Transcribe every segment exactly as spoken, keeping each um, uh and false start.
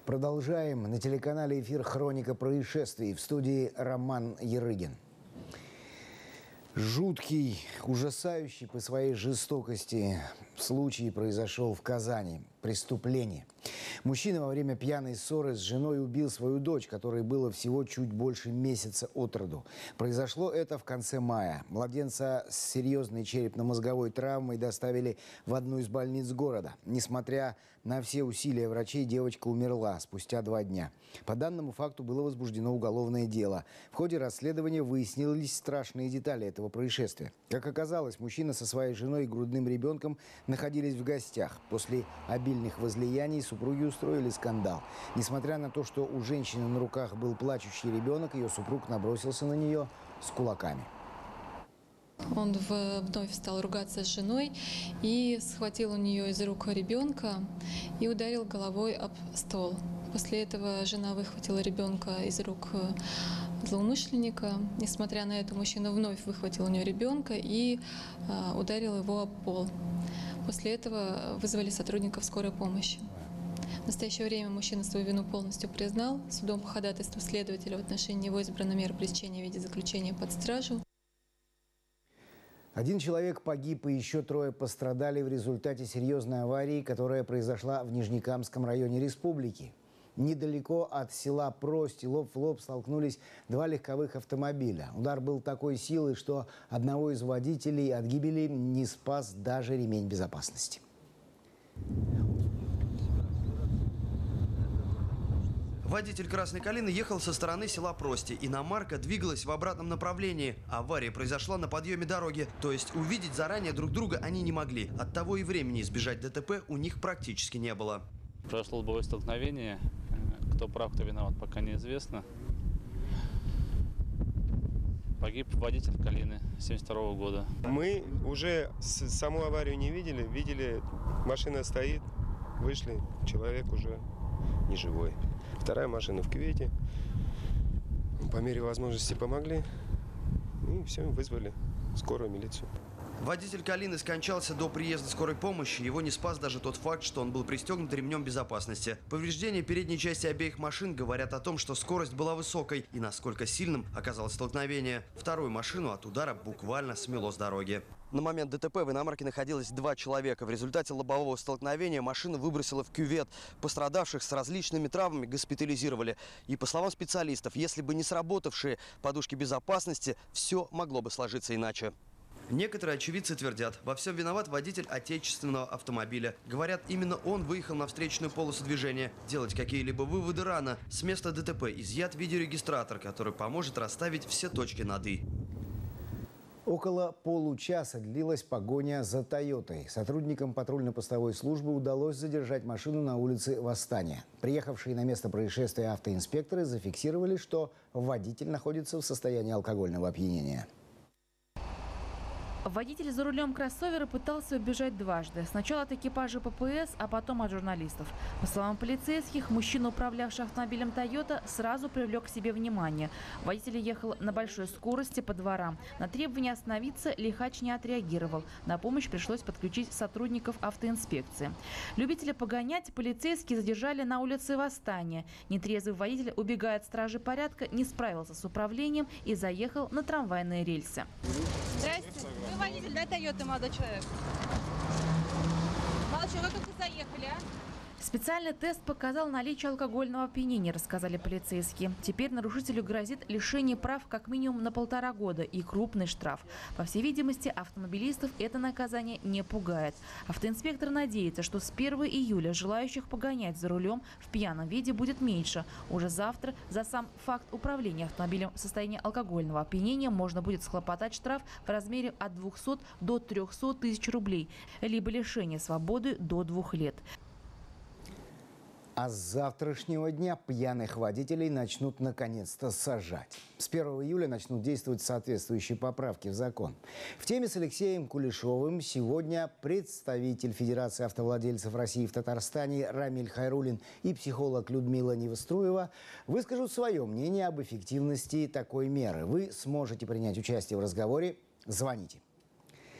Продолжаем. На телеканале эфир «Хроника происшествий». В студии Роман Ярыгин. Жуткий, ужасающий по своей жестокости случай произошел в Казани. Преступление. Мужчина во время пьяной ссоры с женой убил свою дочь, которой было всего чуть больше месяца от роду. Произошло это в конце мая. Младенца с серьезной черепно-мозговой травмой доставили в одну из больниц города. Несмотря на все усилия врачей, девочка умерла спустя два дня. По данному факту было возбуждено уголовное дело. В ходе расследования выяснились страшные детали этого происшествия. Как оказалось, мужчина со своей женой и грудным ребенком находились в гостях. После обильных возлияний супруги устроили скандал. Несмотря на то, что у женщины на руках был плачущий ребенок, ее супруг набросился на нее с кулаками. Он вновь стал ругаться с женой и схватил у нее из рук ребенка и ударил головой об стол. После этого жена выхватила ребенка из рук злоумышленника. Несмотря на это, мужчина вновь выхватил у нее ребенка и ударил его об пол. После этого вызвали сотрудников скорой помощи. В настоящее время мужчина свою вину полностью признал. Судом по ходатайству следователя в отношении него избрана мера пресечения в виде заключения под стражу. Один человек погиб, и еще трое пострадали в результате серьезной аварии, которая произошла в Нижнекамском районе республики. Недалеко от села Прости лоб в лоб столкнулись два легковых автомобиля. Удар был такой силы, что одного из водителей от гибели не спас даже ремень безопасности. Водитель «Красной Калины» ехал со стороны села Прости. Иномарка двигалась в обратном направлении. Авария произошла на подъеме дороги. То есть увидеть заранее друг друга они не могли. Оттого и времени избежать ДТП у них практически не было. Произошло лобовое столкновение. Кто прав, кто виноват, пока неизвестно. Погиб водитель «Калины» семьдесят второго года. Мы уже саму аварию не видели. Видели, машина стоит, вышли, человек уже не живой. Вторая машина в кювете. По мере возможности помогли. И все, вызвали скорую, милицию. Водитель «Калины» скончался до приезда скорой помощи. Его не спас даже тот факт, что он был пристегнут ремнем безопасности. Повреждения передней части обеих машин говорят о том, что скорость была высокой и насколько сильным оказалось столкновение. Вторую машину от удара буквально смело с дороги. На момент ДТП в иномарке находилось два человека. В результате лобового столкновения машину выбросило в кювет. Пострадавших с различными травмами госпитализировали. И по словам специалистов, если бы не сработавшие подушки безопасности, все могло бы сложиться иначе. Некоторые очевидцы твердят, во всем виноват водитель отечественного автомобиля. Говорят, именно он выехал на встречную полосу движения. Делать какие-либо выводы рано. С места ДТП изъят видеорегистратор, который поможет расставить все точки над «и». Около получаса длилась погоня за «Тойотой». Сотрудникам патрульно-постовой службы удалось задержать машину на улице Восстания. Приехавшие на место происшествия автоинспекторы зафиксировали, что водитель находится в состоянии алкогольного опьянения. Водитель за рулем кроссовера пытался убежать дважды. Сначала от экипажа ППС, а потом от журналистов. По словам полицейских, мужчина, управлявший автомобилем «Тойота», сразу привлек к себе внимание. Водитель ехал на большой скорости по дворам. На требование остановиться лихач не отреагировал. На помощь пришлось подключить сотрудников автоинспекции. Любителя погонять полицейские задержали на улице Восстания. Нетрезвый водитель, убегая от стражи порядка, не справился с управлением и заехал на трамвайные рельсы. Здрасте. Вы водитель, да, «Тойоты», молодой человек? Молодой человек, как вы заехали, а? Специальный тест показал наличие алкогольного опьянения, рассказали полицейские. Теперь нарушителю грозит лишение прав как минимум на полтора года и крупный штраф. По всей видимости, автомобилистов это наказание не пугает. Автоинспектор надеется, что с первого июля желающих погонять за рулем в пьяном виде будет меньше. Уже завтра за сам факт управления автомобилем в состоянии алкогольного опьянения можно будет схлопотать штраф в размере от двухсот до трёхсот тысяч рублей, либо лишение свободы до двух лет. А с завтрашнего дня пьяных водителей начнут наконец-то сажать. С первого июля начнут действовать соответствующие поправки в закон. В теме с Алексеем Кулешовым сегодня представитель Федерации автовладельцев России в Татарстане Рамиль Хайруллин и психолог Людмила Невоструева выскажут свое мнение об эффективности такой меры. Вы сможете принять участие в разговоре. Звоните.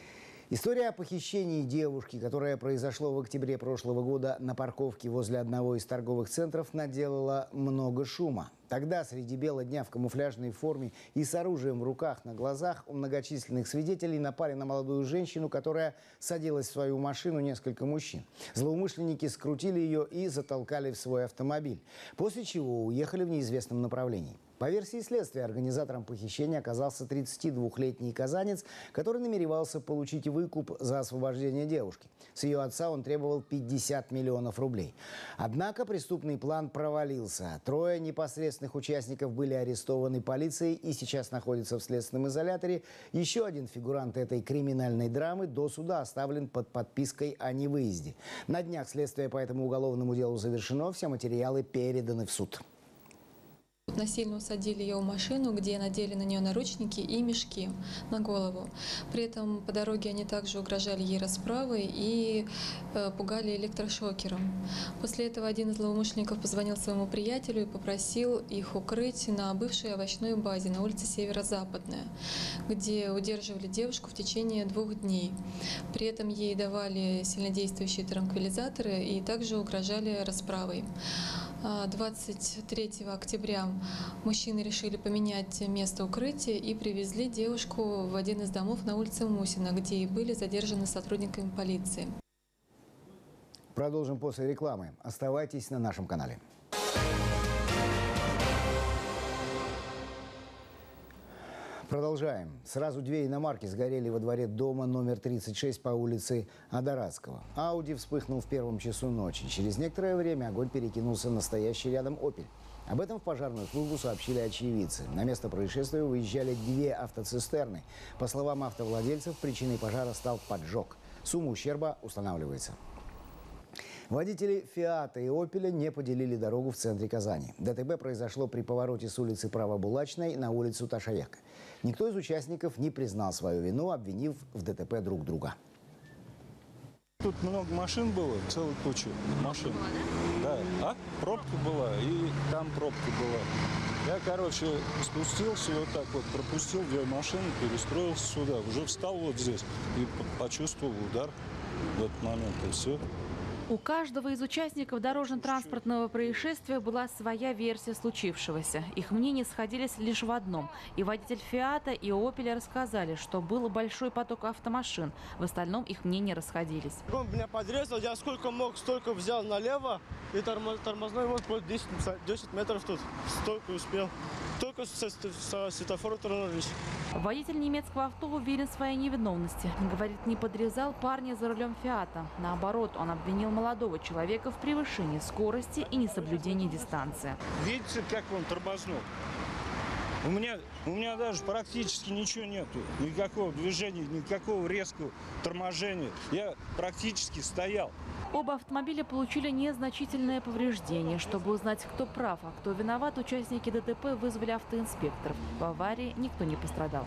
История о похищении девушки, которое произошло в октябре прошлого года на парковке возле одного из торговых центров, наделала много шума. Тогда среди бела дня в камуфляжной форме и с оружием в руках на глазах у многочисленных свидетелей напали на молодую женщину, которая садилась в свою машину несколько мужчин. Злоумышленники скрутили ее и затолкали в свой автомобиль, после чего уехали в неизвестном направлении. По версии следствия, организатором похищения оказался тридцатидвухлетний казанец, который намеревался получить выкуп за освобождение девушки. С ее отца он требовал пятьдесят миллионов рублей. Однако преступный план провалился. Трое непосредственных участников были арестованы полицией и сейчас находятся в следственном изоляторе. Еще один фигурант этой криминальной драмы до суда оставлен под подпиской о невыезде. На днях следствие по этому уголовному делу завершено. Все материалы переданы в суд. Насильно усадили ее в машину, где надели на нее наручники и мешки на голову. При этом по дороге они также угрожали ей расправой и э, пугали электрошокером. После этого один из злоумышленников позвонил своему приятелю и попросил их укрыть на бывшей овощной базе на улице Северо-Западная, где удерживали девушку в течение двух дней. При этом ей давали сильнодействующие транквилизаторы и также угрожали расправой. двадцать третьего октября мужчины решили поменять место укрытия и привезли девушку в один из домов на улице Мусина, где и были задержаны сотрудниками полиции. Продолжим после рекламы. Оставайтесь на нашем канале. Продолжаем. Сразу две иномарки сгорели во дворе дома номер тридцать шесть по улице Адарадского. Ауди вспыхнул в первом часу ночи. Через некоторое время огонь перекинулся на стоящий рядом «Опель». Об этом в пожарную службу сообщили очевидцы. На место происшествия выезжали две автоцистерны. По словам автовладельцев, причиной пожара стал поджог. Сумма ущерба устанавливается. Водители «Фиата» и «Опеля» не поделили дорогу в центре Казани. ДТП произошло при повороте с улицы Правобулачной на улицу Ташаяка. Никто из участников не признал свою вину, обвинив в ДТП друг друга. Тут много машин было, целая куча машин. Да, а? Пробка была, и там пробка была. Я, короче, спустился вот так вот, пропустил две машины, перестроился сюда. Уже встал вот здесь и почувствовал удар в этот момент, и все. У каждого из участников дорожно-транспортного происшествия была своя версия случившегося. Их мнения сходились лишь в одном. И водитель «Фиата», и «Опеля» рассказали, что был большой поток автомашин. В остальном их мнения расходились. Он меня подрезал, я сколько мог, столько взял налево. И тормоз, тормозной вот десять метров тут. Столько успел. Только со, со светофора тронулись. Водитель немецкого авто уверен в своей невиновности. Говорит, не подрезал парня за рулем «Фиата». Наоборот, он обвинил молодого человека в превышении скорости и несоблюдении дистанции. Видите, как он тормознул? У меня, у меня даже практически ничего нету. Никакого движения, никакого резкого торможения. Я практически стоял. Оба автомобиля получили незначительное повреждение. Чтобы узнать, кто прав, а кто виноват, участники ДТП вызвали автоинспекторов. В аварии никто не пострадал.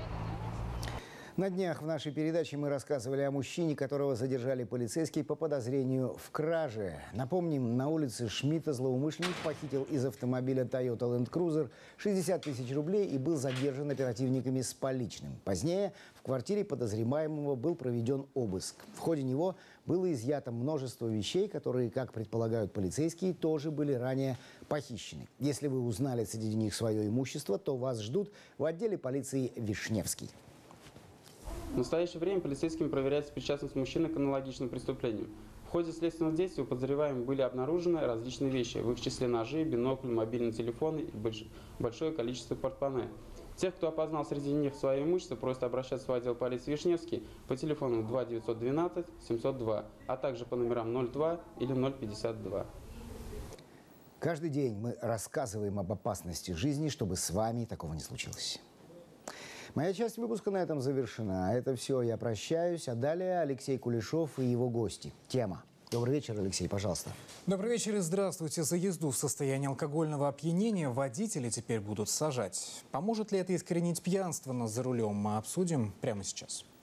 На днях в нашей передаче мы рассказывали о мужчине, которого задержали полицейские по подозрению в краже. Напомним, на улице Шмидта злоумышленник похитил из автомобиля Toyota Land Cruiser шестьдесят тысяч рублей и был задержан оперативниками с поличным. Позднее в квартире подозреваемого был проведен обыск. В ходе него было изъято множество вещей, которые, как предполагают полицейские, тоже были ранее похищены. Если вы узнали среди них свое имущество, то вас ждут в отделе полиции «Вишневский». В настоящее время полицейскими проверяется причастность мужчины к аналогичным преступлениям. В ходе следственных действий у подозреваемых были обнаружены различные вещи, в их числе ножи, бинокль, мобильный телефон и большое количество портмоне. Тех, кто опознал среди них свое имущество, просят обращаться в отдел полиции «Вишневский» по телефону два девятьсот двенадцать семьсот два, а также по номерам ноль два или ноль пятьдесят два. Каждый день мы рассказываем об опасности жизни, чтобы с вами такого не случилось. Моя часть выпуска на этом завершена. Это все, я прощаюсь. А далее Алексей Кулешов и его гости. Тема. Добрый вечер, Алексей, пожалуйста. Добрый вечер и здравствуйте. За езду в состоянии алкогольного опьянения водители теперь будут сажать. Поможет ли это искоренить пьянство за рулем, мы обсудим прямо сейчас.